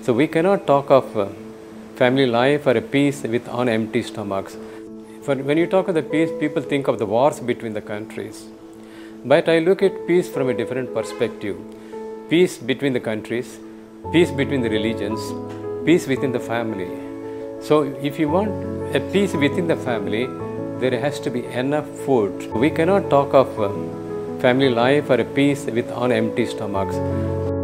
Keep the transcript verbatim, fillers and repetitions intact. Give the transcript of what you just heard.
So we cannot talk of uh, family life or a peace with on empty stomachs. For when you talk of the peace, people think of the wars between the countries. But I look at peace from a different perspective. Peace between the countries, peace between the religions, peace within the family. So if you want a peace within the family, there has to be enough food. We cannot talk of uh, family life or a peace with on empty stomachs.